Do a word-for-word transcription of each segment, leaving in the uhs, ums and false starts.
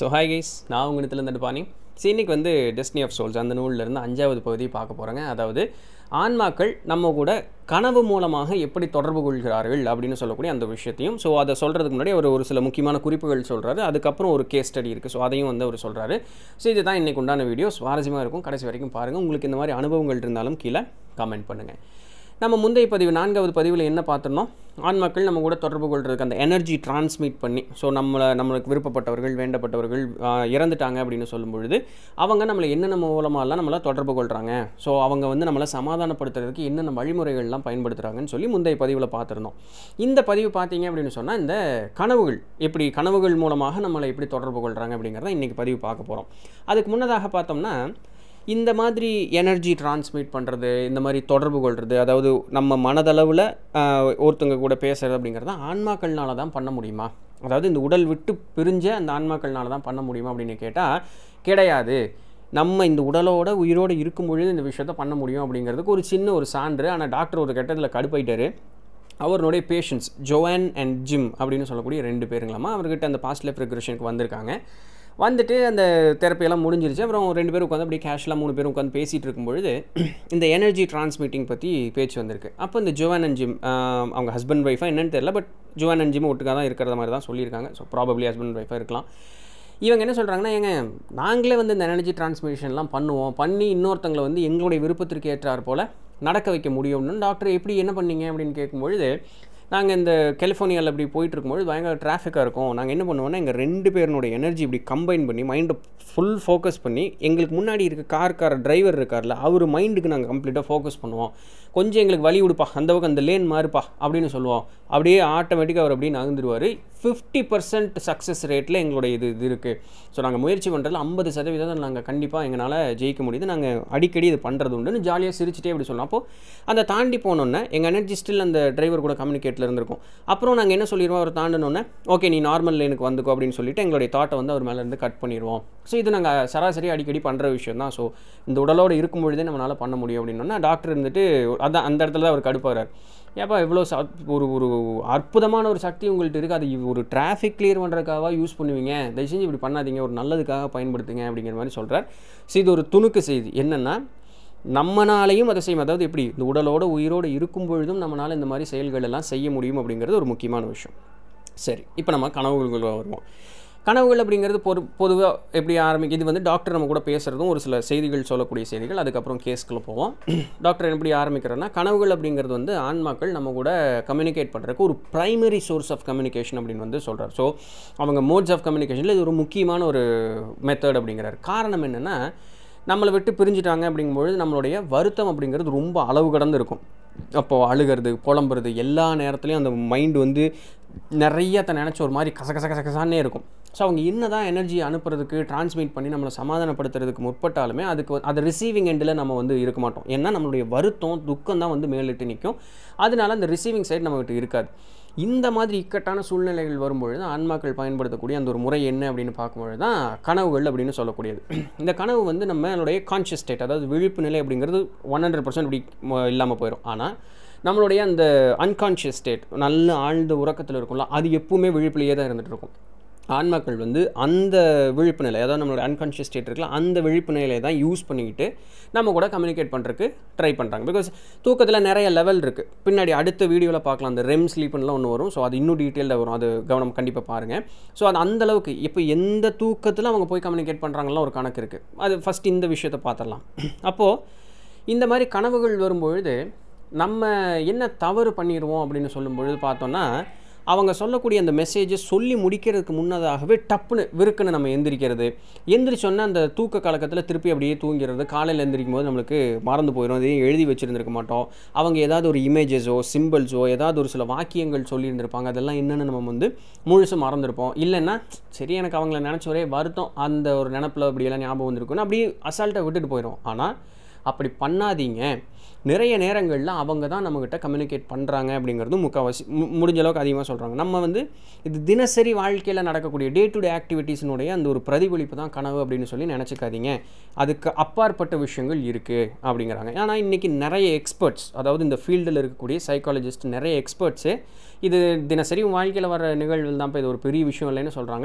So hi guys, நான் உங்க Nithilan Dhandapani. இன்னைக்கு வந்து Destiny of Souls அந்த நூல்ல இருந்து அஞ்சாவது பகுதி பார்க்க போறேங்க. அதாவது ஆன்மாக்கள் நம்ம கூட கனவு மூலமாக எப்படி தொடர்பு கொள்கிறார்கள் அப்படினு சொல்லக்கூடிய அந்த விஷயத்தையும் சோ அத சொல்றதுக்கு முன்னாடி ஒரு ஒரு சில முக்கியமான குறிப்புகள் சொல்றாரு. அதுக்கு அப்புறம் ஒரு கேஸ் ஸ்டடி இருக்கு. சோ அதையும் வந்து அவர் சொல்றாரு. சோ இதுதான் இன்னைக்கு உண்டான வீடியோ. சுவாரஸ்யமா இருக்கும். கடைசி வரைக்கும் பாருங்க. உங்களுக்கு இந்த மாதிரி அனுபவங்கள் இருந்தாலும் கீழ கமெண்ட் பண்ணுங்க. நம்ம முந்தைய பதிவு நான்காவது பதிவில் என்ன பார்த்தோம்னா ஆன்மாக்கள் நம்ம கூட தொடர்பு கொள்றதுக்கு அந்த எனர்ஜி டிரான்ஸ்மிட் பண்ணி ஸோ நம்மளை நம்மளுக்கு விருப்பப்பட்டவர்கள் வேண்டப்பட்டவர்கள் இறந்துட்டாங்க அப்படின்னு சொல்லும் பொழுது அவங்க நம்மளை என்னென்ன மூலமாலாம் நம்மளை தொடர்பு கொள்கிறாங்க ஸோ அவங்க வந்து நம்மளை சமாதானப்படுத்துறதுக்கு என்னென்ன வழிமுறைகள்லாம் பயன்படுத்துகிறாங்கன்னு சொல்லி முந்தைய பதிவில் பார்த்துருந்தோம். இந்த பதிவு பார்த்தீங்க அப்படின்னு சொன்னால் இந்த கனவுகள் எப்படி கனவுகள் மூலமாக நம்மளை எப்படி தொடர்பு கொள்கிறாங்க அப்படிங்கிறத இன்றைக்கி பதிவு பார்க்க போகிறோம். அதுக்கு முன்னதாக பார்த்தோம்னா இந்த மாதிரி எனர்ஜி டிரான்ஸ்மிட் பண்ணுறது இந்த மாதிரி தொடர்பு கொள்வது அதாவது நம்ம மனதளவில் ஒருத்தங்க கூட பேசுகிறது அப்படிங்கிறத ஆன்மாக்கள்னால தான் பண்ண முடியுமா, அதாவது இந்த உடல் விட்டு பிரிஞ்ச அந்த ஆன்மாக்கள்னால தான் பண்ண முடியுமா அப்படின்னு கேட்டால் கிடையாது. நம்ம இந்த உடலோட உயிரோடு இருக்கும் பொழுது இந்த விஷயத்தை பண்ண முடியும் அப்படிங்கிறதுக்கு ஒரு சின்ன ஒரு சான்று. ஆனால் டாக்டர் ஒரு கட்டத்தில் கடுப்பாயிட்டார். அவருடைய பேஷண்ட்ஸ் ஜோவான் அண்ட் ஜிம் அப்படின்னு சொல்லக்கூடிய ரெண்டு பேருங்களாமா அவர்கிட்ட அந்த பாஸ்ட் லைஃப் ரெக்ரெஷனுக்கு வந்திருக்காங்க. வந்துட்டு அந்த தெரப்பியெல்லாம் முடிஞ்சிருச்சு. அப்புறம் ரெண்டு பேரும் உட்காந்து அப்படியே கேஷுவலாக மூணு பேரும் உட்காந்து பேசிகிட்டு இருக்கும்பொழுது இந்த எனர்ஜி டிரான்ஸ்மிட்டிங் பற்றி பேச்சு வந்திருக்கு. அப்போ இந்த ஜோவான் அண்ட் ஜிம் அவங்க ஹஸ்பண்ட் ஒய்ஃபாக என்னென்னு தெரியல, பட் ஜோவான் அண்ட் ஜிம் ஒட்டுக்காக தான் இருக்கிற மாதிரி தான் சொல்லியிருக்காங்க. ஸோ ப்ராபப்ளி ஹஸ்பண்ட் ஒய்ஃபாக இருக்கலாம். இவங்க என்ன சொல்கிறாங்கன்னா, ஏங்க நாங்களே வந்து இந்த எனர்ஜி டிரான்ஸ்மிஷன்லாம் பண்ணுவோம், பண்ணி இன்னொருத்தங்களை வந்து எங்களுடைய விருப்பத்திற்கு ஏற்றார் போல் நடக்க வைக்க முடியும்னு டாக்டர் எப்படி என்ன பண்ணீங்க அப்படின்னு கேட்கும்பொழுது நாங்கள் இந்த கலிஃபோர்னியாவில் இப்படி போயிட்டுருக்கும்போது பயங்கர டிராஃபிக்காக இருக்கும். நாங்கள் என்ன பண்ணுவோம்னா எங்கள் ரெண்டு பேருனுடைய எனர்ஜி இப்படி கம்பைன் பண்ணி மைண்டை ஃபுல் ஃபோக்கஸ் பண்ணி எங்களுக்கு முன்னாடி இருக்க கார்கார டிரைவர் இருக்கார்ல அவர் மைண்டுக்கு நாங்கள் கம்ப்ளீட்டாக ஃபோக்கஸ் பண்ணுவோம். கொஞ்சம் எங்களுக்கு வழி விடுப்பா, அந்த பக்கம் அந்த லேன் மாறுப்பா அப்படின்னு சொல்லுவோம். அப்படியே ஆட்டோமேட்டிக்காக அவர் அப்படியே நகர்ந்துருவார். ஃபிஃப்டி பர்சன்ட் சக்ஸஸ் ரேட்டில் எங்களுடைய இது இது இருக்குது. ஸோ நாங்கள் முயற்சி பண்ணுறதுல ஐம்பது சதவீதம் நாங்கள் கண்டிப்பாக எங்களால் ஜெயிக்க முடியுது. நாங்கள் அடிக்கடி இது பண்ணுறது உண்டுன்னு ஜாலியாக சிரிச்சிட்டே அப்படி சொல்லலாம். அப்போது அந்த தாண்டி போனோன்னே எங்கள் எனர்ஜி ஸ்டில் அந்த டிரைவர் கூட கம்யூனிகேட்டில் இருந்திருக்கும். அப்புறம் நாங்கள் என்ன சொல்லிடுவோம், அவர் தாண்டினோன்னே ஓகே நீ நார்மல் லேனுக்கு வந்துக்கோ அப்படின்னு சொல்லிட்டு எங்களுடைய தாட்டை வந்து அவர் மேலேருந்து கட் பண்ணிடுவோம். ஸோ இது நாங்கள் சராசரி அடிக்கடி பண்ணுற விஷயம் தான். ஸோ இந்த உடலோடு இருக்கும் பொழுதே நம்மளால் பண்ண முடியும் அப்படின்னா டாக்டர் இருந்துட்டு அதான் அந்த இடத்துல தான் அவர் கடுப்பாகிறார். ஏப்பா இவ்வளோ ச ஒரு ஒரு அற்புதமான ஒரு சக்தி உங்கள்கிட்ட இருக்குது, அது ஒரு டிராஃபிக் கிளியர் பண்ணுறதுக்காக யூஸ் பண்ணுவீங்க, தயவு செஞ்சு இப்படி பண்ணாதீங்க, ஒரு நல்லதுக்காக பயன்படுத்துங்க அப்படிங்கிற மாதிரி சொல்கிறார். ஸோ இது ஒரு துணுக்கு செய்தி என்னென்னா நம்மனாலையும் அதை செய்யும், அதாவது எப்படி இந்த உடலோட உயிரோடு இருக்கும் பொழுதும் நம்மளால் இந்த மாதிரி செயல்கள் எல்லாம் செய்ய முடியும் அப்படிங்கிறது ஒரு முக்கியமான விஷயம். சரி, இப்போ நம்ம கனவுகள் வருவோம். கனவுகள் அப்படிங்கிறது பொது பொதுவாக எப்படி ஆரம்பிக்கும், இது வந்து டாக்டர் நம்ம கூட பேசுகிறதும் ஒரு சில செய்திகள் சொல்லக்கூடிய செய்திகள். அதுக்கப்புறம் கேஸ்க்குள்ளே போவோம். டாக்டர் எப்படி ஆரம்பிக்கிறேன்னா கனவுகள் அப்படிங்கிறது வந்து ஆன்மாக்கள் நம்ம கூட கம்யூனிகேட் பண்ணுறதுக்கு ஒரு ப்ரைமரி சோர்ஸ் ஆஃப் கம்யூனிகேஷன் அப்படின்னு வந்து சொல்கிறார். ஸோ அவங்க மோட்ஸ் ஆஃப் கம்யூனிகேஷனில் இது ஒரு முக்கியமான ஒரு மெத்தட் அப்படிங்கிறார். காரணம் என்னென்னா நம்மளை விட்டு பிரிஞ்சுட்டாங்க அப்படிங்கும்பொழுது நம்மளுடைய வருத்தம் அப்படிங்கிறது ரொம்ப அளவு கடந்து இருக்கும். அப்போது அழுகிறது புலம்புறது எல்லா நேரத்துலையும் அந்த மைண்டு வந்து நிறைய த நினச்ச ஒரு மாதிரி கச கச கசகசானே இருக்கும். ஸோ அவங்க என்ன தான் எனர்ஜி அனுப்புறதுக்கு டிரான்ஸ்மிட் பண்ணி நம்மளை சமாதானப்படுத்துறதுக்கு முற்பட்டாலுமே அதுக்கு அதை ரிசீவிங் எண்டில் நம்ம வந்து இருக்க மாட்டோம். ஏன்னா நம்மளுடைய வருத்தம் துக்கம் தான் வந்து மேலிட்டு நிற்கும். அதனால அந்த ரிசீவிங் சைடு நம்மகிட்ட இருக்காது. இந்த மாதிரி இக்கட்டான சூழ்நிலைகள் வரும்பொழுது ஆன்மாக்கள் பயன்படுத்தக்கூடிய அந்த ஒரு முறை என்ன அப்படின்னு பார்க்கும்பொழுது தான் கனவுகள் அப்படின்னு சொல்லக்கூடியது. இந்த கனவு வந்து நம்மளுடைய கான்ஷியஸ் ஸ்டேட் அதாவது விழிப்பு நிலை அப்படிங்கிறது ஒன் ஹண்ட்ரட் பர்சன்ட் இப்படி இல்லாமல் போயிடும். ஆனால் நம்மளுடைய அந்த அன்கான்ஷியஸ் ஸ்டேட் நல்ல ஆழ்ந்த உறக்கத்தில் இருக்கும்ல அது எப்பவுமே விழிப்புலையே தான் இருந்துகிட்டு இருக்கும். ஆன்மாக்கள் வந்து அந்த விழிப்பு நிலை அதாவது நம்மளோட அன்கான்ஷியஸ் ஸ்டேட் இருக்கலாம் அந்த விழிப்பு நிலையை தான் யூஸ் பண்ணிக்கிட்டு நம்ம கூட கம்யூனிகேட் பண்ணுறதுக்கு ட்ரை பண்ணுறாங்க. பிகாஸ் தூக்கத்தில் நிறைய லெவல் இருக்குது. பின்னாடி அடுத்த வீடியோவில் பார்க்கலாம். அந்த ரெம் ஸ்லீப்லாம் ஒன்று வரும். ஸோ அது இன்னும் டீட்டெயிலில் வரும். அது கவனம் கண்டிப்பாக பாருங்கள். ஸோ அது அந்தளவுக்கு இப்போ எந்த தூக்கத்தில் அவங்க போய் கம்யூனிகேட் பண்ணுறாங்கலாம் ஒரு கணக்கு இருக்குது. அது ஃபஸ்ட் இந்த விஷயத்தை பார்த்துடலாம். அப்போது இந்த மாதிரி கனவுகள் வரும்பொழுது நம்ம என்ன தவறு பண்ணிடுவோம் அப்படின்னு சொல்லும்பொழுது பார்த்தோன்னா அவங்க சொல்லக்கூடிய அந்த மெசேஜை சொல்லி முடிக்கிறதுக்கு முன்னதாகவே டப்புன்னு விருக்குன்னு நம்ம எந்திரிக்கிறது. எந்திரிச்சோன்னா அந்த தூக்க கலக்கத்தில் திருப்பி அப்படியே தூங்கிறது. காலையில் எந்திரிக்கும் போது நம்மளுக்கு மறந்து போயிடும். அதையும் எழுதி வச்சுருந்துருக்க மாட்டோம். அவங்க ஏதாவது ஒரு இமேஜஸோ சிம்பிள்ஸோ ஏதாவது ஒரு சில வாக்கியங்கள் சொல்லியிருந்திருப்பாங்க. அதெல்லாம் என்னென்னு நம்ம வந்து முழுசும் மறந்துருப்போம். இல்லைன்னா சரி எனக்கு அவங்கள நினச்ச ஒரே வருத்தம் அந்த ஒரு நினப்பில் அப்படியெல்லாம் ஞாபகம் வந்திருக்குன்னு அப்படியே அசால்ட்டாக விட்டுட்டு போயிடும். ஆனால் அப்படி பண்ணாதீங்க. நிறைய நேரங்களில் அவங்க தான் நம்மக்கிட்ட கம்யூனிகேட் பண்ணுறாங்க அப்படிங்கிறது முக்கால்வாசி முடிஞ்ச அளவுக்கு அதிகமாக சொல்கிறாங்க. நம்ம வந்து இது தினசரி வாழ்க்கையில் நடக்கக்கூடிய டே டு டே ஆக்டிவிட்டீஸினுடைய அந்த ஒரு பிரதிபலிப்பு தான் கனவு அப்படின்னு சொல்லி நினச்சிக்காதீங்க. அதுக்கு அப்பாற்பட்ட விஷயங்கள் இருக்குது அப்படிங்கிறாங்க. ஆனால் இன்றைக்கி நிறைய எக்ஸ்பர்ட்ஸ் அதாவது இந்த ஃபீல்டில் இருக்கக்கூடிய சைக்காலஜிஸ்ட் நிறைய எக்ஸ்பர்ட்ஸு இது தினசரி வாழ்க்கையில் வர நிகழ்வுகள் தான் இப்போ இது ஒரு பெரிய விஷயம் இல்லைன்னு சொல்கிறாங்க. பட்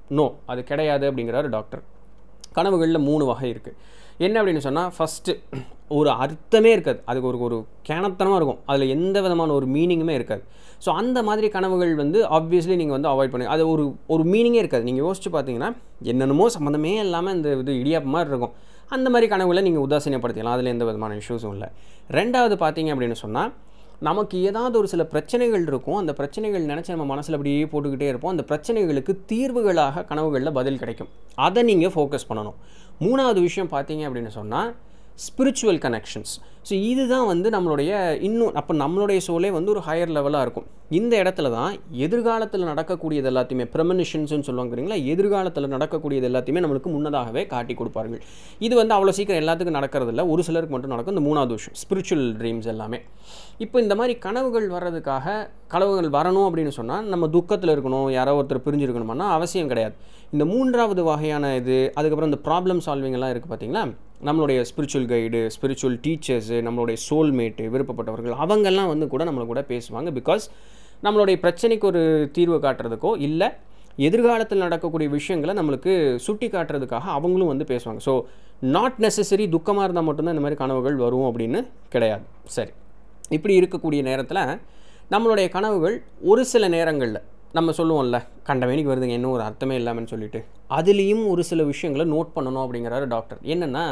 நோ, அது கிடையாது அப்படிங்கிறாரு டாக்டர். கனவுகளில் மூணு வகை இருக்குது. என்ன அப்படின்னு சொன்னால், ஃபஸ்ட்டு ஒரு அர்த்தமே இருக்காது, அதுக்கு ஒரு ஒரு கேனத்தனமாக இருக்கும், அதில் எந்த விதமான ஒரு மீனிங்குமே இருக்காது. ஸோ அந்த மாதிரி கனவுகள் வந்து ஆப்வியஸ்லி நீங்கள் வந்து அவாய்ட் பண்ணுங்க. அது ஒரு ஒரு மீனிங்கே இருக்காது. நீங்கள் யோசிச்சு பார்த்தீங்கன்னா என்னென்னமோ சம்மந்தமே இல்லாமல் இந்த இது இடியாப்பு மாதிரி இருக்கும். அந்த மாதிரி கனவுகளை நீங்கள் உதாசீனப்படுத்திக்கலாம், அதில் எந்த விதமான இஷ்யூஸும் இல்லை. ரெண்டாவது பார்த்தீங்க அப்படின்னு சொன்னால், நமக்கு ஏதாவது ஒரு சில பிரச்சனைகள் இருக்கும், அந்த பிரச்சனைகள் நினச்சி நம்ம மனசில் அப்படியே போட்டுக்கிட்டே இருப்போம். அந்த பிரச்சனைகளுக்கு தீர்வுகளாக கனவுகளில் பதில் கிடைக்கும், அதை நீங்கள் ஃபோக்கஸ் பண்ணணும். மூணாவது விஷயம் பார்த்தீங்க அப்படின்னு சொன்னால் ஸ்பிரிச்சுவல் கனெக்ஷன்ஸ். ஸோ இதுதான் வந்து நம்மளுடைய இன்னும் அப்போ நம்மளுடைய சோலே வந்து ஒரு ஹையர் லெவலாக இருக்கும். இந்த இடத்துல தான் எதிர்காலத்தில் நடக்கக்கூடியது எல்லாத்தையுமே ப்ரெமனிஷன்ஸ்னு சொல்லுவாங்கிறீங்களா, எதிர்காலத்தில் நடக்கக்கூடியது எல்லாத்தையுமே நம்மளுக்கு முன்னதாகவே காட்டி கொடுப்பார்கள். இது வந்து அவ்வளோ சீக்கிரம் எல்லாத்துக்கும் நடக்கிறதில்ல, ஒரு சிலருக்கு மட்டும் நடக்கும். இந்த மூணாவது விஷயம் ஸ்பிரிச்சுவல் ட்ரீம்ஸ் எல்லாமே. இப்போ இந்த மாதிரி கனவுகள் வர்றதுக்காக, கனவுகள் வரணும் அப்படின்னு சொன்னால் நம்ம துக்கத்தில் இருக்கணும், யாரோ ஒருத்தர் பிரிஞ்சிருக்கணுமானா அவசியம் கிடையாது. இந்த மூன்றாவது வகையான இது, அதுக்கப்புறம் இந்த ப்ராப்ளம் சால்விங் எல்லாம் இருக்குது பார்த்தீங்களா, நம்மளுடைய ஸ்பிரிச்சுவல் கைடு, ஸ்பிரிச்சுவல் டீச்சர்ஸு, நம்மளுடைய சோல்மேட்டு, விருப்பப்பட்டவர்கள், அவங்கெல்லாம் வந்து கூட நம்மளை கூட பேசுவாங்க. பிகாஸ் நம்மளுடைய பிரச்சனைக்கு ஒரு தீர்வு காட்டுறதுக்கோ இல்லை எதிர்காலத்தில் நடக்கக்கூடிய விஷயங்களை நம்மளுக்கு சுட்டி காட்டுறதுக்காக அவங்களும் வந்து பேசுவாங்க. ஸோ நாட் நெசசரி துக்கமாக இருந்தால் மட்டும்தான் இந்த மாதிரி கனவுகள் வரும் அப்படின்னு கிடையாது. சரி, இப்படி இருக்கக்கூடிய நேரத்தில் நம்மளுடைய கனவுகள் ஒரு சில நேரங்களில் நம்ம சொல்லுவோம்ல, கண்டமேனிக்கு வருதுங்க, இன்னும் ஒரு அர்த்தமே இல்லாமல் சொல்லிட்டு, அதுலேயும் ஒரு சில விஷயங்களை நோட் பண்ணணும் அப்படிங்கிறாரு டாக்டர். என்னென்னா,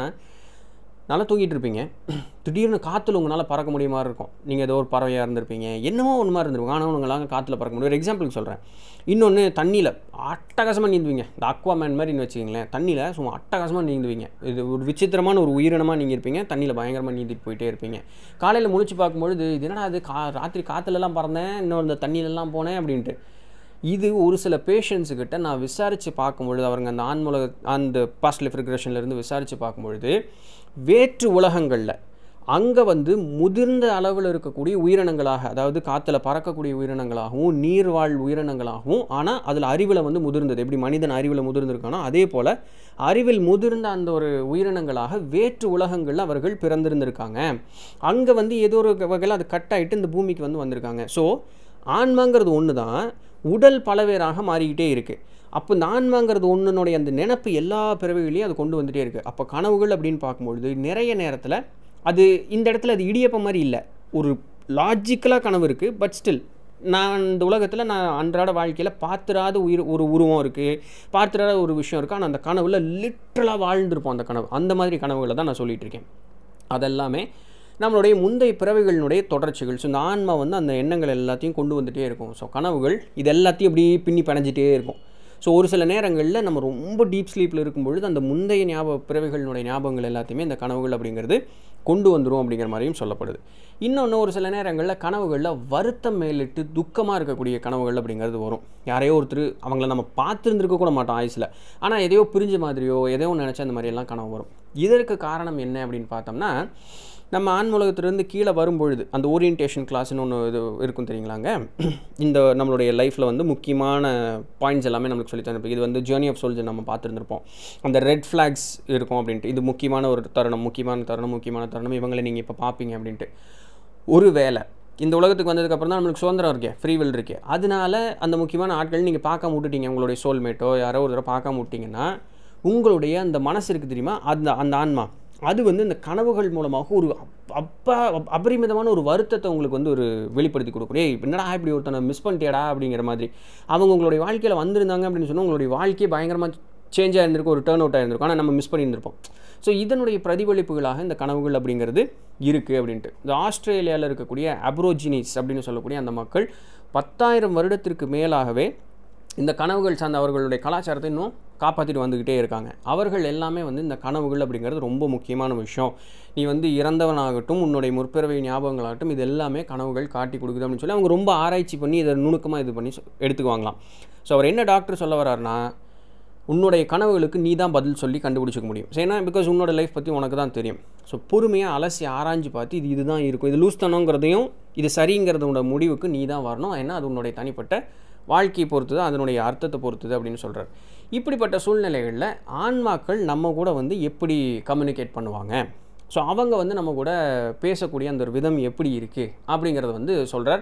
நல்லா தூங்கிட்டு இருப்பீங்க, திடீர்னு காற்றுல உங்களால் பறக்க முடியுமா இருக்கும். நீங்கள் ஏதோ ஒரு பறவையாக இருந்திருப்பீங்க, என்னமோ ஒன்று மாதிரி இருந்திருக்கும், ஆனால் உங்களால் காற்றுல பறக்க முடியும். ஒரு எக்ஸாம்பிளுக்கு சொல்கிறேன். இன்னொன்று, தண்ணியில் அட்டகாசமாக நீந்துவீங்க, இந்த அக்வாமேன் மாதிரின்னு வச்சுக்கிங்களேன். தண்ணியில் சும்மா அட்டகாசமாக நீந்துவீங்க. இது ஒரு விசித்திரமான ஒரு உயிரினமாக நீங்கள் இருப்பீங்க, தண்ணியில் பயங்கரமாக நீந்திட்டு போயிட்டே இருப்பீங்க. காலையில் முழிச்சு பார்க்கும்பொழுது இது என்னடா அது, கா ராத்திரி காற்றுலலாம் பறந்தேன், இன்னும் இந்த தண்ணியிலலாம் போனேன் அப்படின்ட்டு. இது ஒரு சில பேஷண்ட்ஸுக்கிட்ட நான் விசாரித்து பார்க்கும்பொழுது, அவருங்க அந்த ஆன்மூலக அந்த பாஸ்ட் லைஃப் ரிக்ரெஷன்லேருந்து விசாரித்து பார்க்கும்பொழுது, வேற்று உலகங்களில் அங்கே வந்து முதிர்ந்த அளவில் இருக்கக்கூடிய உயிரினங்களாக, அதாவது காற்றுல பறக்கக்கூடிய உயிரினங்களாகவும் நீர்வாழ் உயிரினங்களாகவும், ஆனால் அதில் அறிவில் வந்து முதிர்ந்தது, எப்படி மனிதன் அறிவில் முதிர்ந்திருக்கானோ அதே போல் அறிவில் முதிர்ந்த அந்த ஒரு உயிரினங்களாக வேற்று உலகங்களில் அவர்கள் பிறந்திருந்திருக்காங்க. அங்கே வந்து ஏதோ ஒரு வகையில் அது கட் ஆகிட்டு இந்த பூமிக்கு வந்து வந்திருக்காங்க. ஸோ ஆன்மாங்கிறது ஒன்று தான், உடல் பலவேறாக மாறிக்கிட்டே இருக்குது. அப்போ இந்த ஆன்மாங்கிறது ஒன்றுனுடைய அந்த நினப்பு எல்லா பிறவிகளையும் அது கொண்டு வந்துகிட்டே இருக்குது. அப்போ கனவுகள் அப்படின்னு பார்க்கும்பொழுது நிறைய நேரத்தில் அது இந்த இடத்துல அது இடியப்ப மாதிரி இல்லை, ஒரு லாஜிக்கலாக கனவு இருக்குது. பட் ஸ்டில் நான் இந்த உலகத்தில் நான் அன்றாட வாழ்க்கையில் பார்த்துராத உயிர் ஒரு உருவம் இருக்குது, பார்த்துராத ஒரு விஷயம் இருக்குது, ஆனால் அந்த கனவில் லிட்ரலாக வாழ்ந்துருப்போம் அந்த கனவு. அந்த மாதிரி கனவுகளை தான் நான் சொல்லிகிட்டு இருக்கேன். அதெல்லாமே நம்மளுடைய முந்தைய பிறவிகளினுடைய தொடர்ச்சிகள். ஸோ இந்த ஆன்மா வந்து அந்த எண்ணங்கள் எல்லாத்தையும் கொண்டு வந்துகிட்டே இருக்கும். ஸோ கனவுகள் இது எல்லாத்தையும் அப்படியே பின்னி பணைஞ்சிட்டே இருக்கும். ஸோ ஒரு சில நேரங்களில் நம்ம ரொம்ப டீப் ஸ்லீப்பில் இருக்கும்பொழுது அந்த முந்தைய ஞாபக பிறவிகளினுடைய ஞாபகங்கள் எல்லாத்தையுமே இந்த கனவுகள் அப்படிங்கிறது கொண்டு வந்துடும் அப்படிங்கிற மாதிரியும் சொல்லப்படுது. இன்னொன்று, ஒரு சில நேரங்களில் கனவுகளில் வருத்தம் மேலிட்டு துக்கமாக இருக்கக்கூடிய கனவுகள் அப்படிங்கிறது வரும். யாரையோ ஒருத்தர், அவங்கள நம்ம பார்த்துருந்துருக்க கூட மாட்டோம் ஆயுசில், ஆனால் எதையோ பிரிஞ்ச மாதிரியோ எதையோ நினச்ச அந்த மாதிரியெல்லாம் கனவு வரும். இதற்கு காரணம் என்ன அப்படின்னு பார்த்தோம்னா, நம்ம ஆன்மூலகத்திலேருந்து கீழே வரும்பொழுது அந்த ஓரியன்டேஷன் கிளாஸ்னு ஒன்று இது இருக்கும் தெரியுங்களாங்க. இந்த நம்மளுடைய லைஃப்பில் வந்து முக்கியமான பாயிண்ட்ஸ் எல்லாமே நம்மளுக்கு சொல்லி தந்துருப்போம். இது வந்து ஜேர்னி ஆஃப் சோல்ஸ் நம்ம பார்த்துருந்துருப்போம். அந்த ரெட் ஃப்ளாக்ஸ் இருக்கும் அப்படின்ட்டு, இது முக்கியமான ஒரு தருணம், முக்கியமான தருணம் முக்கியமான தருணம் இவங்களை நீங்கள் இப்போ பார்ப்பீங்க அப்படின்ட்டு. ஒரு வேளை இந்த உலகத்துக்கு வந்ததுக்கப்புறம் தான் நம்மளுக்கு சுதந்திரம் இருக்கே, ஃப்ரீ வில் இருக்கே, அதனால அந்த முக்கியமான ஆட்கள் நீங்கள் பார்க்க விட்டுட்டீங்க, உங்களுடைய சோல்மேட்டோ யாரோ ஒரு தடவை பார்க்க விட்டிங்கன்னா உங்களுடைய அந்த மனசு இருக்குது தெரியுமா, அந்த அந்த ஆன்மா அது வந்து இந்த கனவுகள் மூலமாக ஒரு அப்பா அபரிமிதமான ஒரு வருத்தத்தை உங்களுக்கு வந்து ஒரு வெளிப்படுத்தி கொடுக்கும். ஏய் என்னடா இப்படி ஒருத்தனை மிஸ் பண்ணிட்டியாடா அப்படிங்கிற மாதிரி. அவங்க உங்களுடைய வாழ்க்கையில் வந்திருந்தாங்க அப்படின்னு சொன்னால் உங்களுடைய வாழ்க்கையே பயங்கரமாக சேஞ்ச் ஆகிருந்திருக்கும், ஒரு டேர்ன் அவுட் ஆகிருந்திருக்கும், ஆனால் நம்ம மிஸ் பண்ணியிருந்திருப்போம். ஸோ இதனுடைய பிரதிபலிப்புகளாக இந்த கனவுகள் அப்படிங்கிறது இருக்குது அப்படின்ட்டு. இந்த ஆஸ்திரேலியாவில் இருக்கக்கூடிய அப்ரோஜினிஸ் அப்படின்னு சொல்லக்கூடிய அந்த மக்கள் பத்தாயிரம் வருடத்திற்கு மேலாகவே இந்த கனவுகள் சார்ந்த அவர்களுடைய கலாச்சாரத்தை இன்னும் காப்பாற்றிட்டு வந்துக்கிட்டே இருக்காங்க. அவர்கள் எல்லாமே வந்து இந்த கனவுகள் அப்படிங்கிறது ரொம்ப முக்கியமான விஷயம். நீ வந்து இறந்தவனாகட்டும், உன்னுடைய முற்பிறவை ஞாபகங்களாகட்டும், இது எல்லாமே கனவுகள் காட்டி கொடுக்குது அப்படின்னு சொல்லி அவங்க ரொம்ப ஆராய்ச்சி பண்ணி இதை நுணுக்கமாக இது பண்ணி எடுத்துக்குவாங்களாம். ஸோ அவர் என்ன டாக்டர் சொல்ல வர்றாருன்னா, உன்னுடைய கனவுகளுக்கு நீ தான் பதில் சொல்லி கண்டுபிடிச்சிக்க முடியும். ஸோ ஏன்னா பிகாஸ் உன்னோட லைஃப் பற்றி உனக்கு தான் தெரியும். ஸோ பொறுமையாக அலசி ஆராய்ஞ்சு பார்த்து இது இதுதான் இருக்கும், இது லூஸ் தனங்கிறதையும் இது சரிங்கிறதோட முடிவுக்கு நீ தான் வரணும். ஏன்னா அது உன்னுடைய தனிப்பட்ட வாழ்க்கையை பொறுத்துது, அதனுடைய அர்த்தத்தை பொறுத்துது அப்படின்னு சொல்கிறார். இப்படிப்பட்ட சூழ்நிலைகளில் ஆன்மாக்கள் நம்ம கூட வந்து எப்படி கம்யூனிகேட் பண்ணுவாங்க, ஸோ அவங்க வந்து நம்ம கூட பேசக்கூடிய அந்த ஒரு விதம் எப்படி இருக்குது அப்படிங்கிறத வந்து சொல்கிறார்.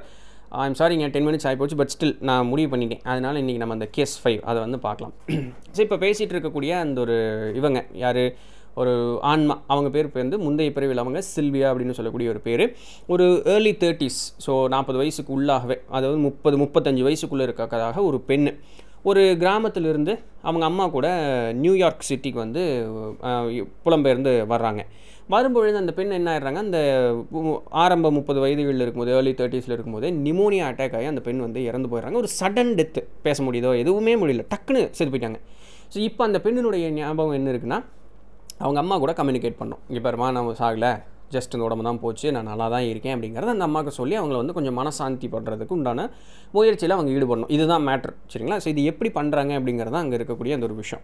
ஐம் சாரிங்க டென் மினிட்ஸ் ஆகிப்போச்சு, பட் ஸ்டில் நான் முடிவு பண்ணிட்டேன். அதனால் இன்றைக்கி நம்ம அந்த கேஸ் ஃபைவ் அதை வந்து பார்க்கலாம். ஸோ இப்போ பேசிகிட்டு இருக்கக்கூடிய அந்த ஒரு இவங்க யார், ஒரு ஆன்மா, அவங்க பேர் வந்து முந்தைய பிறவியில் அவங்க சில்வியா அப்படின்னு சொல்லக்கூடிய ஒரு பேர். ஒரு ஏர்லி தேர்ட்டிஸ், ஸோ நாற்பது வயசுக்கு உள்ளாகவே, அதாவது முப்பது முப்பத்தஞ்சு வயசுக்குள்ளே இருக்கதாக ஒரு பெண். ஒரு கிராமத்திலிருந்து அவங்க அம்மா கூட நியூயார்க் சிட்டிக்கு வந்து புலம்பெயர்ந்து வர்றாங்க. வரும்பொழுது அந்த பெண் என்ன ஆயிடுறாங்க, அந்த ஆரம்ப முப்பது வயதுகளில் இருக்கும்போது, ஏர்லி தேர்ட்டிஸில் இருக்கும்போது நிமோனியா அட்டாக் ஆகி அந்த பெண் வந்து இறந்து போயிடுறாங்க. ஒரு சடன் டெத்து, பேச முடியுதோ எதுவுமே முடியல, டக்குன்னு செத்து போயிட்டாங்க. ஸோ இப்போ அந்த பெண்ணினுடைய ஞாபகம் என்ன இருக்குன்னா, அவங்க அம்மா கூட கம்யூனிகேட் பண்ணோம். இங்கே பாருமா, நான் சாகலை, ஜஸ்ட் இந்த உடம்பு தான் போச்சு, நான் நல்லா தான் இருக்கேன் அப்படிங்கிறத அந்த அம்மாவுக்கு சொல்லி அவங்கள வந்து கொஞ்சம் மனசாந்தி பண்ணுறதுக்கு உண்டான முயற்சியில் அவங்க ஈடுபடணும். இதுதான் மேட்ரு, சரிங்களா? ஸோ இது எப்படி பண்ணுறாங்க அப்படிங்கிறது தான் அங்கே இருக்கக்கூடிய அந்த ஒரு விஷயம்.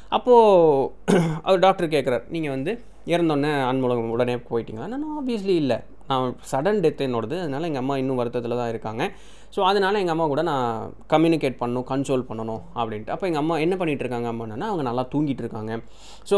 அப்போது அவர் டாக்டர் கேட்குறார், நீங்கள் வந்து இறந்தோடனே ஆன்மூலம் உடனே போயிட்டீங்களா? நான் ஆப்வியஸ்லி இல்லை, நான் சடன் டெத் என்னோடது, அதனால் எங்கள் அம்மா இன்னும் வருத்தத்தில் தான் இருக்காங்க. ஸோ அதனால் எங்கள் அம்மா கூட நான் கம்யூனிகேட் பண்ணணும், கன்சோல் பண்ணணும் அப்படின்ட்டு. அப்போ எங்கள் அம்மா என்ன பண்ணிகிட்டு இருக்காங்க அம்மானா, அவங்க நல்லா தூங்கிட்டு இருக்காங்க. ஸோ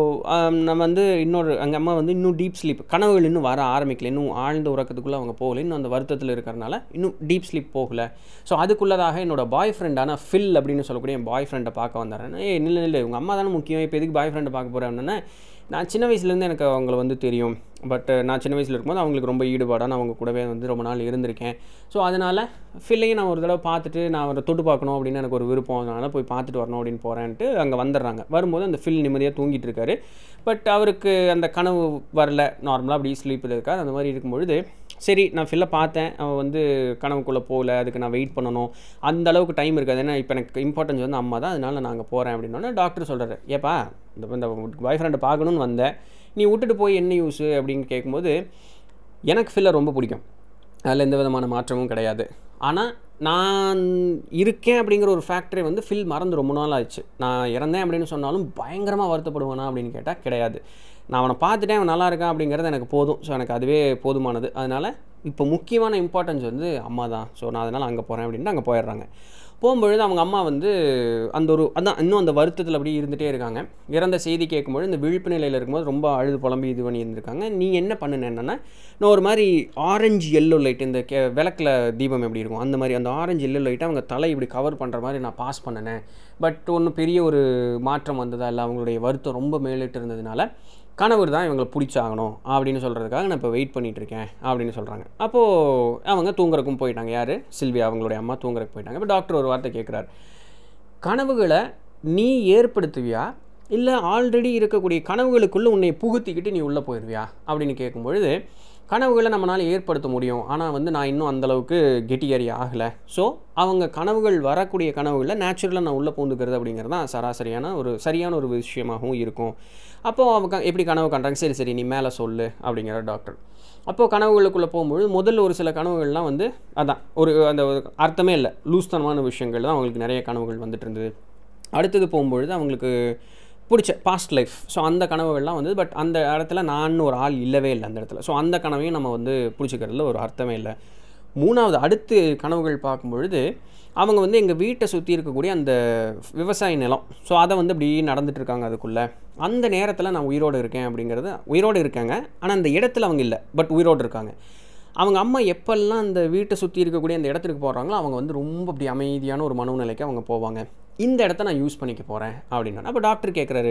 நம்ம வந்து இன்னொரு எங்கள் அம்மா வந்து இன்னும் டீப் ஸ்லீப், கனவுகள் இன்னும் வர ஆரம்பிக்கல, இன்னும் ஆழ்ந்த உறக்கத்துக்குள்ளே அவங்க போகல, இன்னும் அந்த வருத்தத்தில் இருக்கிறனால இன்னும் டீப் ஸ்லீப் போகலை. ஸோ அதுக்குள்ளதாக என்னோடய பாய் ஃப்ரெண்டான ஃபில் அப்படின்னு சொல்லக்கூடிய என் பாய் ஃப்ரெண்டை பார்க்க வந்தாரேன். ஏ இல்லை இல்லை, உங்கள் அம்மா தானே முக்கியம், இப்போ எதுக்கு பாய் ஃப்ரெண்டை பார்க்க போகிறேன்னா, நான் சின்ன வயசுலேருந்து எனக்கு அவங்கள வந்து தெரியும், பட் நான் சின்ன வயசில் இருக்கும்போது அவங்களுக்கு ரொம்ப ஈடுபாடாக நான் அவங்க கூடவே வந்து ரொம்ப நாள் இருந்திருக்கேன். ஸோ அதனால் ஃபில்லையும் நான் ஒரு தடவை பார்த்துட்டு நான் அவரை தொட்டு பார்க்கணும் அப்படின்னு எனக்கு ஒரு விருப்பம், அதனால் போய் பார்த்துட்டு வரணும் அப்படின்னு போகிறேன்ட்டு அங்கே வந்துடுறாங்க. வரும்போது அந்த ஃபில் நிம்மதியாக தூங்கிட்டு இருக்காரு. பட் அவருக்கு அந்த கனவு வரல, நார்மலாக அப்படி ஸ்லீப்பில் இருக்கார். அந்த மாதிரி இருக்கும்பொழுது சரி நான் ஃபில்லை பார்த்தேன், அவன் வந்து கனவுக்குள்ளே போகல, அதுக்கு நான் வெயிட் பண்ணணும், அந்த அளவுக்கு டைம் இருக்காது, ஏன்னா இப்போ எனக்கு இம்பார்ட்டன்ஸ் வந்து அம்மா தான், அதனால் நான் அங்கே போகிறேன் அப்படின்னோடனே டாக்டர் சொல்கிறார், ஏப்பா இந்த இந்த பாய் ஃப்ரெண்டை பார்க்கணுன்னு வந்தேன், நீ விட்டுட்டு போய் என்ன யூஸு அப்படின்னு கேட்கும்போது, எனக்கு ஃபில்லை ரொம்ப பிடிக்கும், அதில் எந்த விதமான மாற்றமும் கிடையாது. ஆனால் நான் இருக்கேன் அப்படிங்கிற ஒரு ஃபேக்டரை வந்து ஃபில் மறந்து ரொம்ப நாள் ஆயிடுச்சு. நான் இறந்தேன் அப்படின்னு சொன்னாலும் பயங்கரமாக வருத்தப்படுவேனா அப்படின்னு கேட்டால் கிடையாது. நான் அவனை பார்த்துட்டேன், அவன் நல்லா இருக்கான் அப்படிங்கிறது எனக்கு போதும். ஸோ எனக்கு அதுவே போதுமானது. அதனால் இப்போ முக்கியமான இம்பார்ட்டன்ஸ் வந்து அம்மா தான். ஸோ நான் அதனால் அங்கே போகிறேன் அப்படின்ட்டு அங்கே போயிடுறாங்க. போகும்பொழுது அவங்க அம்மா வந்து அந்த ஒரு அதான் இன்னும் அந்த வருத்தத்தில் அப்படியே இருந்துகிட்டே இருக்காங்க. இறந்த செய்தி கேட்கும்போது இந்த விழிப்பு நிலையில் இருக்கும்போது ரொம்ப அழுது புலம்பி இது பண்ணி இருந்திருக்காங்க. நீ என்ன பண்ணுன என்னென்னா, நான் ஒரு மாதிரி ஆரஞ்சு எல்லோ லைட், இந்த கே விளக்கில் தீபம் எப்படி இருக்கும் அந்த மாதிரி அந்த ஆரஞ்சு எல்லோ லைட்டை அவங்க தலை இப்படி கவர் பண்ணுற மாதிரி நான் பாஸ் பண்ணினேன். பட் ஒன்றும் பெரிய ஒரு மாற்றம் வந்ததா இல்லை, அவங்களுடைய வருத்தம் ரொம்ப மேலிட்டு இருந்ததுனால கணவர் தான் இவங்களை பிடிச்சாகணும் அப்படின்னு சொல்கிறதுக்காக நான் இப்போ வெயிட் பண்ணிகிட்ருக்கேன் அப்படின்னு சொல்கிறாங்க. அப்போது அவங்க தூங்குறக்கும் போயிட்டாங்க. யார், சில்வியா அவங்களுடைய அம்மா தூங்குறக்கு போயிட்டாங்க. இப்போ டாக்டர் ஒரு வார்த்தை கேட்குறாரு, கனவுகளை நீ ஏற்படுத்துவியா இல்லை ஆல்ரெடி இருக்கக்கூடிய கனவுகளுக்குள்ளே உன்னை புகுத்திக்கிட்டு நீ உள்ளே போயிடுவியா அப்படின்னு கேட்கும்பொழுது, கனவுகளை நம்மளால் ஏற்படுத்த முடியும், ஆனால் வந்து நான் இன்னும் அந்தளவுக்கு கெட்டியறி ஆகலை. ஸோ அவங்க கனவுகள் வரக்கூடிய கனவுகளில் நேச்சுரலாக நான் உள்ளே பூந்துக்கிறது அப்படிங்கிறது தான் சராசரியான ஒரு சரியான ஒரு விஷயமாகவும் இருக்கும். அப்போது அவங்க எப்படி கனவு காண்றாங்க, சரி சரி நீ மேலே சொல்லு அப்படிங்கிற டாக்டர். அப்போது கனவுகளுக்குள்ளே போகும்பொழுது முதல்ல ஒரு சில கனவுகள்லாம் வந்து அதான் ஒரு அந்த அர்த்தமே இல்லை, லூஸ்தனமான விஷயங்கள் தான் அவங்களுக்கு நிறைய கனவுகள் வந்துட்டு இருந்தது. அடுத்தது போகும்பொழுது அவங்களுக்கு பிடிச்ச பாஸ்ட் லைஃப், ஸோ அந்த கனவுகள்லாம் வந்து, பட் அந்த இடத்துல நான் ஒரு ஆள் இல்லவே இல்லை அந்த இடத்துல. ஸோ அந்த கனவையும் நம்ம வந்து பிடிச்சிக்கிறதுல ஒரு அர்த்தமே இல்லை. மூணாவது அடுத்து கனவுகள் பார்க்கும்பொழுது அவங்க வந்து எங்கள் வீட்டை சுற்றி இருக்கக்கூடிய அந்த விவசாய நிலம், ஸோ அதை வந்து இப்படி நடந்துகிட்ருக்காங்க. அதுக்குள்ளே அந்த நேரத்தில் நான் உயிரோடு இருக்கேன் அப்படிங்கிறது, உயிரோடு இருக்காங்க ஆனால் அந்த இடத்துல அவங்க இல்லை, பட் உயிரோடு இருக்காங்க. அவங்க அம்மா எப்பெல்லாம் அந்த வீட்டை சுற்றி இருக்கக்கூடிய அந்த இடத்துக்கு போகிறாங்களோ அவங்க வந்து ரொம்ப அப்படி அமைதியான ஒரு மனநிலைக்கு அவங்க போவாங்க. இந்த இடத்த நான் யூஸ் பண்ணிக்க போகிறேன் அப்படின்னா, அப்போ டாக்டர் கேட்குறாரு,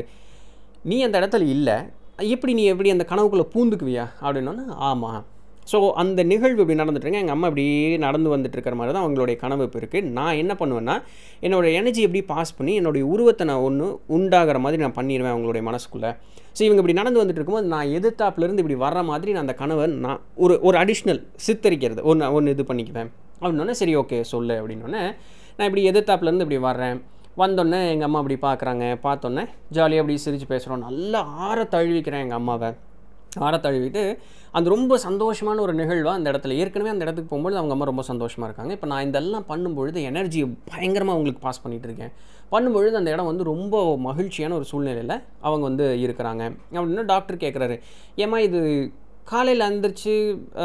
நீ அந்த இடத்துல இல்லை, எப்படி நீ எப்படி அந்த கனவுக்குள்ளே பூந்துக்குவியா அப்படின்னா, ஆமாம். ஸோ அந்த நிகழ்வு இப்படி நடந்துட்டுருங்க, எங்கள் அம்மா இப்படி நடந்து வந்துட்டு இருக்கிற மாதிரி தான் அவங்களுடைய கனவு இப்போ இருக்குது. நான் என்ன பண்ணுவேன்னா, என்னோடய எனர்ஜி எப்படி பாஸ் பண்ணி என்னுடைய உருவத்தை நான் ஒன்று உண்டாகிற மாதிரி நான் பண்ணிடுவேன் அவங்களுடைய மனசுக்குள்ளே. ஸோ இவங்க இப்படி நடந்து வந்துட்டு இருக்கும்போது நான் எதிர்த்தாப்புலேருந்து இப்படி வர்ற மாதிரி நான் அந்த கனவை நான் ஒரு ஒரு அடிஷ்னல் சித்தரிக்கிறது ஒன்று ஒன்று இது பண்ணிக்குவேன் அப்படின்னோடனே, சரி ஓகே சொல்லு அப்படின்னோடனே, நான் இப்படி எதிர்த்தாப்புலேருந்து இப்படி வர்றேன். வந்தோடனே எங்கள் அம்மா அப்படி பார்க்குறாங்க, பார்த்தோன்னே ஜாலியாக அப்படி சிரித்து பேசுகிறோம், நல்லா ஆற தழுவிக்கிறேன் எங்கள் அம்மாவை. ஆற தழுவிட்டு அந்த ரொம்ப சந்தோஷமான ஒரு நிகழ்வாக அந்த இடத்துல, ஏற்கனவே அந்த இடத்துக்கு போகும்போது அவங்க அம்மா ரொம்ப சந்தோஷமாக இருக்காங்க. இப்போ நான் இதெல்லாம் பண்ணும்பொழுது எனர்ஜியை பயங்கரமாக அவங்களுக்கு பாஸ் பண்ணிகிட்டு இருக்கேன். பண்ணும்பொழுது அந்த இடம் வந்து ரொம்ப மகிழ்ச்சியான ஒரு சூழ்நிலையில் அவங்க வந்து இருக்கிறாங்க அப்படின்னா, டாக்டர் கேட்குறாரு, ஏம்மா இது காலையில் எழுந்திரிச்சு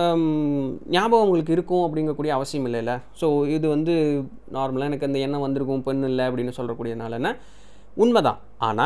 ஞாபகம் உங்களுக்கு இருக்கும் அப்படிங்கக்கூடிய அவசியம் இல்லைல்ல, ஸோ இது வந்து நார்மலாக எனக்கு அந்த எண்ணம் வந்திருக்கும் பெண் இல்லை அப்படின்னு சொல்லக்கூடியதுனாலன்னா உண்மைதான். ஆனால்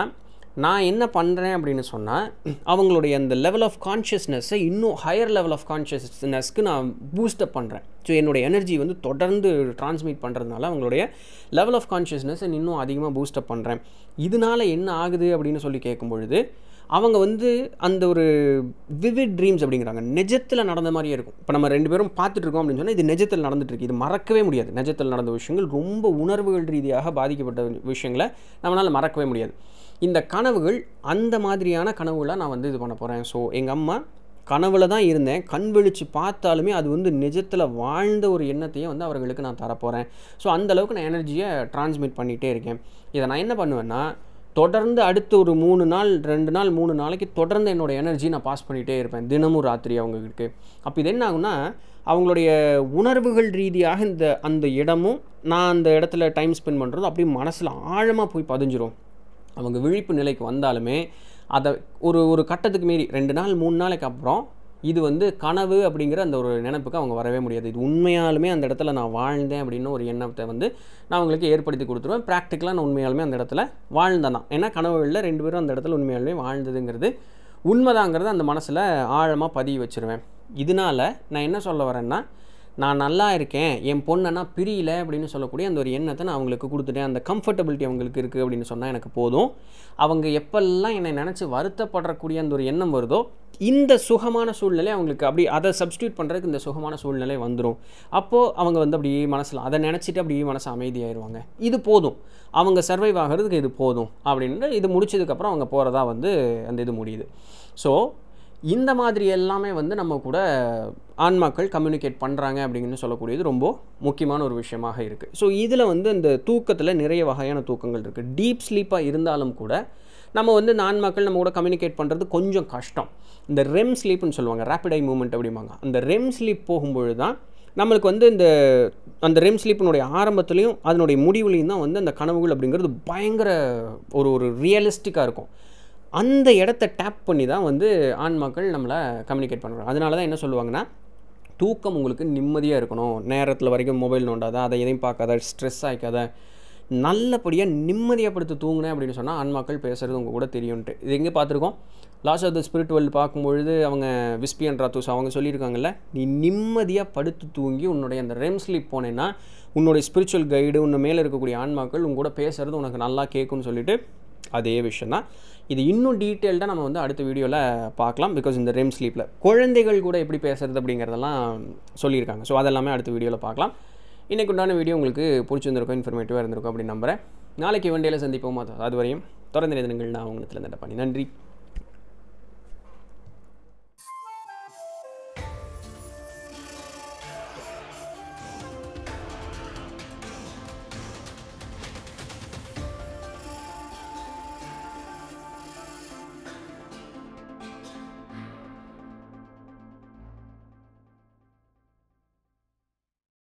நான் என்ன பண்ணுறேன் அப்படின்னு சொன்னால் அவங்களுடைய அந்த லெவல் ஆஃப் கான்ஷியஸ்னஸை இன்னும் ஹையர் லெவல் ஆஃப் கான்ஷியஸ்னஸ்க்கு நான் பூஸ்டப் பண்ணுறேன். ஸோ என்னுடைய எனர்ஜி வந்து தொடர்ந்து ட்ரான்ஸ்மிட் பண்ணுறதுனால அவங்களுடைய லெவல் ஆஃப் கான்ஷியஸ்னஸை இன்னும் அதிகமாக பூஸ்டப் பண்ணுறேன். இதனால் என்ன ஆகுது அப்படின்னு சொல்லி கேட்கும் பொழுது அவங்க வந்து அந்த ஒரு விவிட் ட்ரீம்ஸ் அப்படிங்கிறாங்க, நிஜத்தில் நடந்த மாதிரியே இருக்கும். இப்போ நம்ம ரெண்டு பேரும் பார்த்துட்ருக்கோம் அப்படின்னு சொன்னால் இது நிஜத்தில் நடந்துகிட்ருக்கு, இது மறக்கவே முடியாது. நிஜத்தில் நடந்த விஷயங்கள் ரொம்ப உணர்வுகள் ரீதியாக பாதிக்கப்பட்ட விஷயங்களை நம்மளால் மறக்கவே முடியாது. இந்த கனவுகள் அந்த மாதிரியான கனவுகளை நான் வந்து இது பண்ண போகிறேன். ஸோ எங்கள் அம்மா கனவுல தான் இருந்தேன், கண் விழிச்சு பார்த்தாலுமே அது வந்து நிஜத்தில் வாழ்ந்த ஒரு எண்ணத்தையும் வந்து அவர்களுக்கு நான் தரப்போகிறேன். ஸோ அந்தளவுக்கு நான் எனர்ஜியை ட்ரான்ஸ்மிட் பண்ணிகிட்டே இருக்கேன். இதை நான் என்ன பண்ணுவேன்னா தொடர்ந்து அடுத்து ஒரு மூணு நாள் ரெண்டு நாள் மூணு நாளைக்கு தொடர்ந்து என்னோடய எனர்ஜி நான் பாஸ் பண்ணிகிட்டே இருப்பேன் தினமும் ராத்திரி அவங்களுக்கு. அப்போ இது என்ன ஆகுனா அவங்களுடைய உணர்வுகள் ரீதியாக இந்த அந்த இடமும் நான் அந்த இடத்துல டைம் ஸ்பெண்ட் பண்ணுறதும் அப்படியே மனசில் ஆழமாக போய் பதிஞ்சிரும். அவங்க விழிப்பு நிலைக்கு வந்தாலுமே அதை ஒரு ஒரு கட்டத்துக்கு மீறி ரெண்டு நாள் மூணு நாளைக்கு அப்புறம் இது வந்து கனவு அப்படிங்கிற அந்த ஒரு நினைப்புக்கு அவங்க வரவே முடியாது. இது உண்மையாலுமே அந்த இடத்துல நான் வாழ்ந்தேன் அப்படின்னு ஒரு எண்ணத்தை வந்து நான் அவங்களுக்கு ஏற்படுத்தி கொடுத்துருவேன். ப்ராக்டிக்கலாக நான் உண்மையாலுமே அந்த இடத்துல வாழ்ந்தேன் தான். ஏன்னா கனவுகளில் ரெண்டு பேரும் அந்த இடத்துல உண்மையாலுமே வாழ்ந்ததுங்கிறது உண்மைதாங்கிறது அந்த மனசில் ஆழமாக பதிய வச்சுருவேன். இதனால் நான் என்ன சொல்ல வரேன்னா நான் நல்லா இருக்கேன், என் பொண்ணனா பிரியல அப்படின்னு சொல்லக்கூடிய அந்த ஒரு எண்ணத்தை நான் அவங்களுக்கு கொடுத்துட்டேன். அந்த கம்ஃபர்டபிலிட்டி அவங்களுக்கு இருக்குது அப்படின்னு சொன்னால் எனக்கு போதும். அவங்க எப்பெல்லாம் என்னை நினச்சி வருத்தப்படக்கூடிய அந்த ஒரு எண்ணம் வருதோ இந்த சுகமான சூழ்நிலை அவங்களுக்கு அப்படி அதை சப்ஸ்டியூட் பண்ணுறதுக்கு இந்த சுகமான சூழ்நிலை வந்துடும். அப்போது அவங்க வந்து அப்படியே மனசில் அதை நினச்சிட்டு அப்படியே மனசு அமைதியாகிடுவாங்க. இது போதும், அவங்க சர்வைவ் ஆகிறதுக்கு இது போதும் அப்படின்ட்டு இது முடிச்சதுக்கப்புறம் அவங்க போகிறதா வந்து அந்த இது முடியுது. ஸோ இந்த மாதிரி எல்லாமே வந்து நம்ம கூட ஆன்மாக்கள் கம்யூனிகேட் பண்ணுறாங்க அப்படிங்கன்னு சொல்லக்கூடியது ரொம்ப முக்கியமான ஒரு விஷயமாக இருக்குது. ஸோ இதில் வந்து இந்த தூக்கத்தில் நிறைய வகையான தூக்கங்கள் இருக்குது. டீப் ஸ்லீப்பாக இருந்தாலும் கூட நம்ம வந்து இந்த ஆன்மாக்கள் நம்ம கூட கம்யூனிகேட் பண்ணுறது கொஞ்சம் கஷ்டம். இந்த ரெம் ஸ்லீப்னு சொல்லுவாங்க, ரேப்பிட் ஐ மூவ்மெண்ட் அப்படிம்பாங்க. அந்த ரெம் ஸ்லீப் போகும்பொழுது தான் நம்மளுக்கு வந்து இந்த அந்த ரெம் ஸ்லீப்பினுடைய ஆரம்பத்துலேயும் அதனுடைய முடிவுலையும் தான் வந்து அந்த கனவுகள் அப்படிங்கிறது பயங்கர ஒரு ஒரு ரியலிஸ்டிக்காக இருக்கும். அந்த இடத்த டேப் பண்ணி தான் வந்து ஆன்மாக்கள் நம்மளை கம்யூனிகேட் பண்ணுறாங்க. அதனால தான் என்ன சொல்லுவாங்கன்னா தூக்கம் உங்களுக்கு நிம்மதியாக இருக்கணும், நேரத்தில் வரைக்கும் மொபைல் நோண்டாத, அதை எதையும் பார்க்காத, ஸ்ட்ரெஸ் ஆகிக்காத, நல்லபடியாக நிம்மதியாக படுத்து தூங்குனேன் அப்படின்னு சொன்னால் ஆன்மாக்கள் பேசுகிறது உங்கள் கூட தெரியும்ன்ட்டு. இது எங்கே பார்த்துருக்கோம், laws of the spirit world பார்க்கும்பொழுது அவங்க விஸ்பி அண்ட் ராத்தூஸ் அவங்க சொல்லியிருக்காங்கல்ல, நீ நிம்மதியாக படுத்து தூங்கி உன்னுடைய அந்த ரெம் ஸ்லீப் போனேன்னா உன்னுடைய ஸ்பிரிச்சுவல் கைடு உன்னை மேலே இருக்கக்கூடிய ஆன்மாக்கள் உங்க கூட பேசுகிறது உனக்கு நல்லா கேட்கும்னு சொல்லிட்டு அதே விஷயம் தான். இது இன்னும் டீட்டெயில்டாக நம்ம வந்து அடுத்த வீடியோவில் பார்க்கலாம். பிகாஸ் இந்த ரெம் ஸ்லீப்பில் குழந்தைகள் கூட எப்படி பேசுறது அப்படிங்கிறதெல்லாம் சொல்லியிருக்காங்க. ஸோ அதெல்லாமே அடுத்த வீடியோவில் பார்க்கலாம். இன்றைக்கு உண்டான வீடியோ உங்களுக்கு பிடிச்சிருந்திருக்கும், இன்ஃபர்மேட்டிவாக இருந்திருக்கும் அப்படின்னு நம்புகிறேன். நாளைக்கு வண்டியில் சந்திப்போம். அது வரையும் தொடர்ந்து நிறுவனங்கள் நான் உங்கள் நித்திலன் தண்டபாணி. நன்றி.